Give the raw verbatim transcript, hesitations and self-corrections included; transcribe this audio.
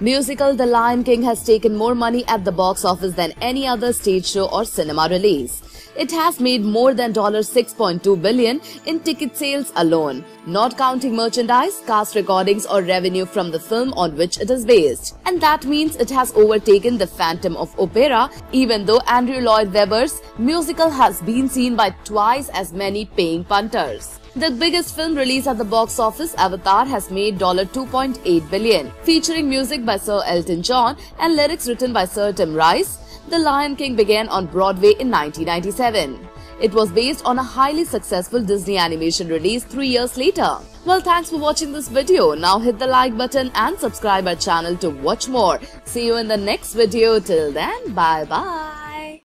Musical The Lion King has taken more money at the box office than any other stage show or cinema release. It has made more than six point two billion dollars in ticket sales alone, not counting merchandise, cast recordings or revenue from the film on which it is based. And that means it has overtaken The Phantom of Opera, even though Andrew Lloyd Webber's musical has been seen by twice as many paying punters. The biggest film release at the box office, Avatar, has made two point eight billion dollars. Featuring music by Sir Elton John and lyrics written by Sir Tim Rice, The Lion King began on Broadway in nineteen ninety-seven. It was based on a highly successful Disney animation release three years later. Well, thanks for watching this video. Now hit the like button and subscribe our channel to watch more. See you in the next video. Till then, bye bye.